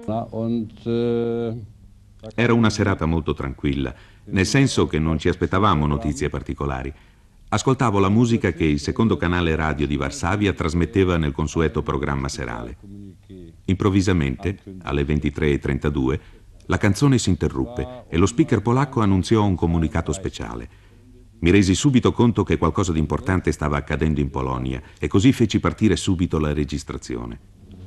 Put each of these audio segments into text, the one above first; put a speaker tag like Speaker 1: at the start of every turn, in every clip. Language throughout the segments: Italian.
Speaker 1: Era una serata molto tranquilla, nel senso che non ci aspettavamo notizie particolari. Ascoltavo la musica che il secondo canale radio di Varsavia trasmetteva nel consueto programma serale. Improvvisamente, alle 23:32, la canzone si interruppe e lo speaker polacco annunziò un comunicato speciale. Mi resi subito conto che qualcosa di importante stava accadendo in Polonia e così feci partire subito la registrazione.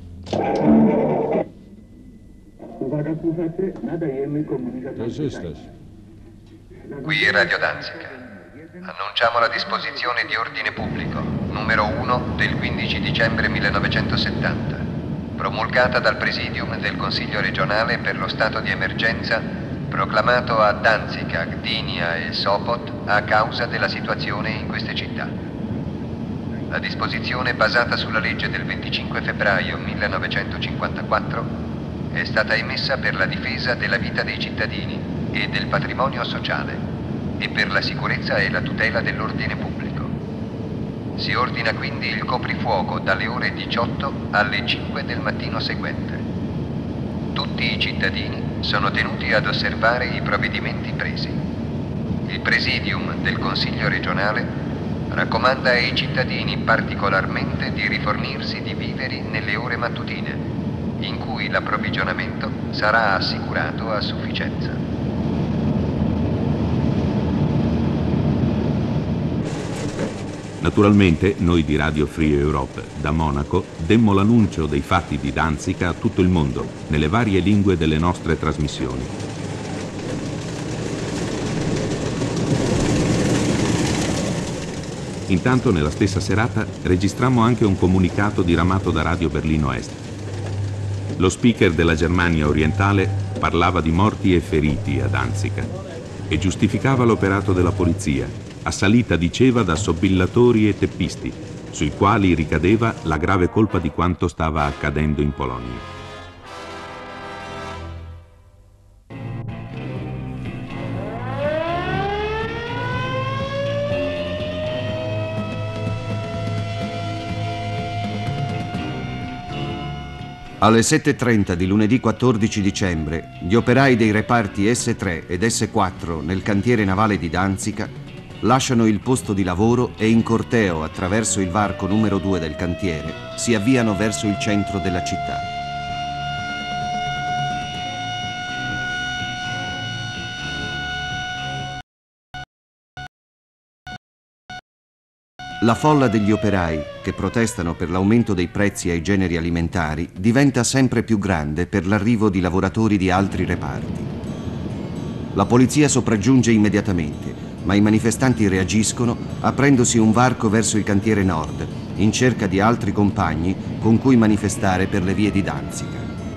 Speaker 2: Qui è Radio Danzica. Annunciamo la disposizione di ordine pubblico, numero 1 del 15 dicembre 1970, promulgata dal Presidium del Consiglio regionale per lo stato di emergenza, proclamato a Danzica, Gdynia e Sopot a causa della situazione in queste città. La disposizione, basata sulla legge del 25 febbraio 1954, è stata emessa per la difesa della vita dei cittadini e del patrimonio sociale e per la sicurezza e la tutela dell'ordine pubblico. Si ordina quindi il coprifuoco dalle ore 18 alle 5 del mattino seguente. Tutti i cittadini sono tenuti ad osservare i provvedimenti presi. Il Presidium del Consiglio regionale raccomanda ai cittadini particolarmente di rifornirsi di viveri nelle ore mattutine, in cui l'approvvigionamento sarà assicurato a sufficienza.
Speaker 1: Naturalmente, noi di Radio Free Europe, da Monaco, demmo l'annuncio dei fatti di Danzica a tutto il mondo, nelle varie lingue delle nostre trasmissioni. Intanto, nella stessa serata, registrammo anche un comunicato diramato da Radio Berlino Est. Lo speaker della Germania orientale parlava di morti e feriti a Danzica e giustificava l'operato della polizia, assalita, diceva, da sobillatori e teppisti, sui quali ricadeva la grave colpa di quanto stava accadendo in Polonia.
Speaker 3: Alle 7:30 di lunedì 14 dicembre, gli operai dei reparti S3 ed S4 nel cantiere navale di Danzica lasciano il posto di lavoro e in corteo attraverso il varco numero 2 del cantiere si avviano verso il centro della città. La folla degli operai, che protestano per l'aumento dei prezzi ai generi alimentari, diventa sempre più grande per l'arrivo di lavoratori di altri reparti. La polizia sopraggiunge immediatamente, ma i manifestanti reagiscono aprendosi un varco verso il cantiere nord, in cerca di altri compagni con cui manifestare per le vie di Danzica.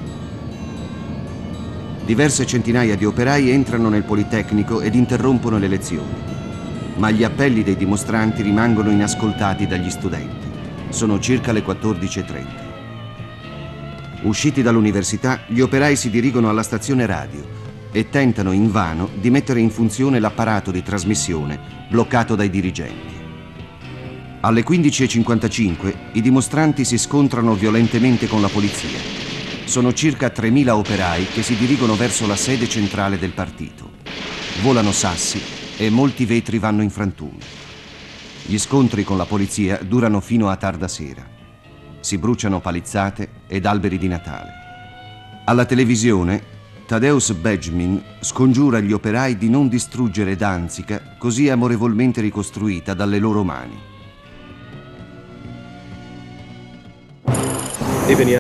Speaker 3: Diverse centinaia di operai entrano nel Politecnico ed interrompono le lezioni, ma gli appelli dei dimostranti rimangono inascoltati dagli studenti. Sono circa le 14:30. Usciti dall'università, gli operai si dirigono alla stazione radio e tentano invano di mettere in funzione l'apparato di trasmissione bloccato dai dirigenti. Alle 15:55 i dimostranti si scontrano violentemente con la polizia. Sono circa 3.000 operai che si dirigono verso la sede centrale del partito. Volano sassi e molti vetri vanno in frantumi. Gli scontri con la polizia durano fino a tarda sera. Si bruciano palizzate ed alberi di Natale. Alla televisione Tadeusz Bejmin scongiura gli operai di non distruggere Danzica, così amorevolmente ricostruita dalle loro mani.